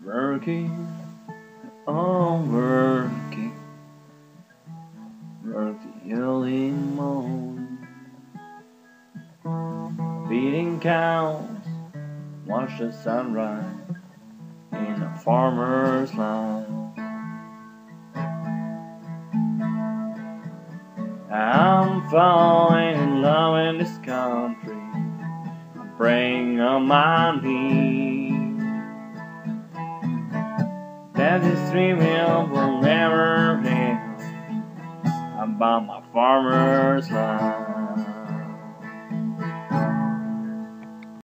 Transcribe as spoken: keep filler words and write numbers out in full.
Working, oh working, work the early morning, feeding cows, watch the sunrise in a farmer's line. I'm falling in love in this country, I'm praying on my knees that this three wheel will never end about my farmer's line.